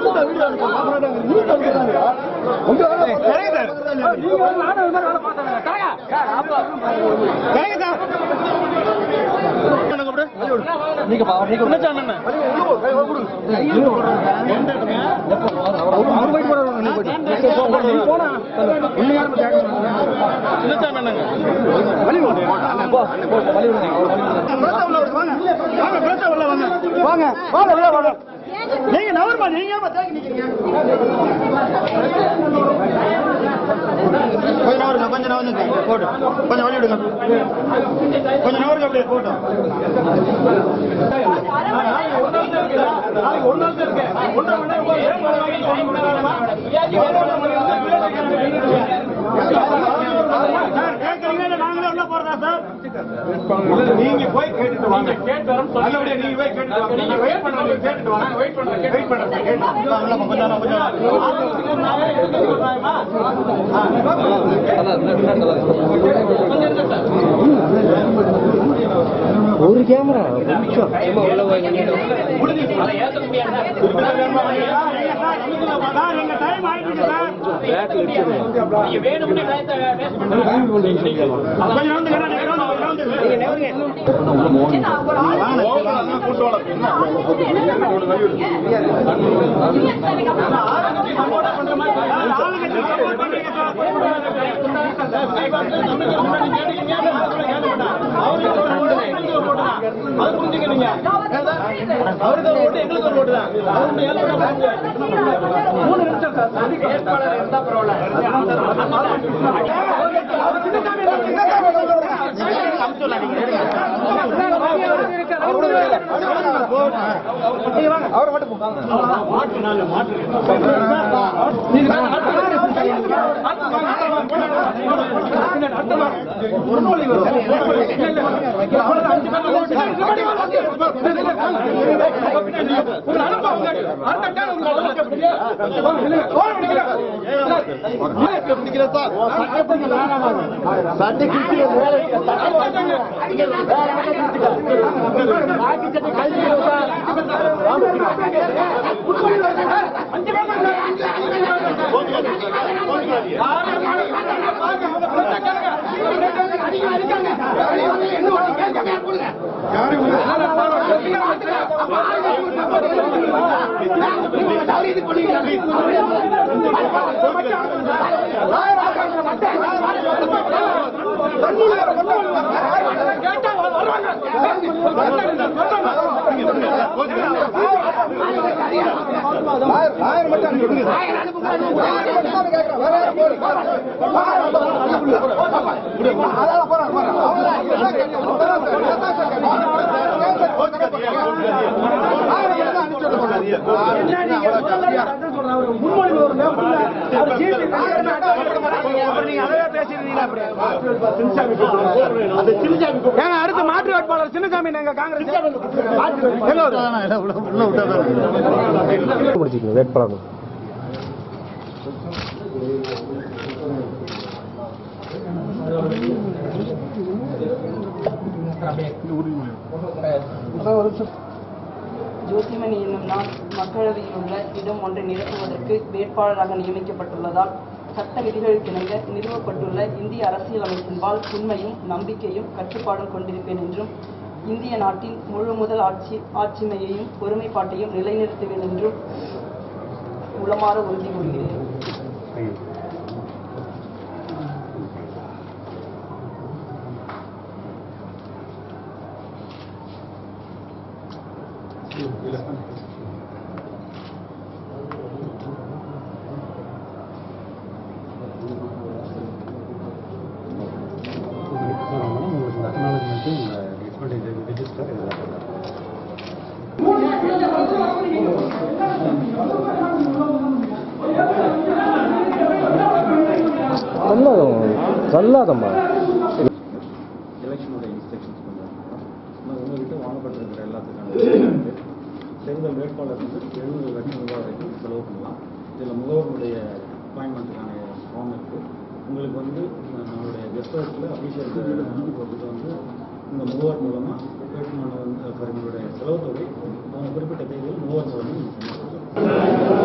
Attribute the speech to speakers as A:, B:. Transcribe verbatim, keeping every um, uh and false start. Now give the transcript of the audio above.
A: நீங்க நவர்மா நீங்க கொஞ்சம் நவருங்க கொஞ்சம் நவருங்க போட்டோம் கொஞ்சம் வழி விடுங்க கொஞ்சம் நவருங்க அப்படியே போட்டோம் நாங்களே உள்ள போறதா சார் நீங்க போய் கேட்டுட்டு வாங்க நல்லபடியா நீங்க போய் கேட்டுட்டு வாங்க நீங்க வெயிட் பண்ணுங்க கேட்டுட்டு வாங்க வெயிட் பண்ணுங்க வெயிட் பண்ணுங்க கொஞ்சம் கொஞ்சம் ஒரு கேமரா மூணு நிமிஷம் ஏற்பாளர் இருந்தா அவரை மட்டும் அடுத்த மாற்று வேட்பாளர் சின்னசாமி காங்கிரஸ் வேட்பாளர்
B: ஜோதிமணி என்னும் நான் மக்களவையில் உள்ள இடம் ஒன்றை நிரப்புவதற்கு வேட்பாளராக நியமிக்கப்பட்டுள்ளதால் சட்ட விதிகளுக்கிணங்க நிறுவப்பட்டுள்ள இந்திய அரசியலமைப்பின்பால் உண்மையும் நம்பிக்கையும் கட்டுப்பாடும் கொண்டிருப்பேன் என்றும் இந்திய நாட்டின் முழு முதல் ஆட்சி ஆட்சிமையையும் ஒருமைப்பாட்டையும் நிலைநிறுத்துவேன் என்றும் உளமாற உறுதி கூறுகிறேன்.
C: சொல்லாதம்மா
D: எலெக்ஷனோட இன்ஸ்ட்ரக்ஷன்ஸ் பண்ணுறாங்க. ஆனால் உங்கள்கிட்ட வாங்கப்பட்டிருக்கிற எல்லாத்துக்கான தேர்தல் வேட்பாளர் வந்து எழுபது லட்சம் ரூபாய் வரைக்கும் செலவு பண்ணலாம். இதில் முகவருடைய அப்பாயின்மெண்ட்டுக்கான ஃபார்ம் இருக்குது. உங்களுக்கு வந்து நம்மளுடைய கெஸ்ட் ஹவுஸில் அஃபீஷியல் போட்டுட்டு வந்து இந்த முகவர் மூலமாக வேட்புமனு வந்து உங்களுடைய செலவு தொகை அவங்க குறிப்பிட்ட தேதியில் முகவர் மூலமாக நீங்கள்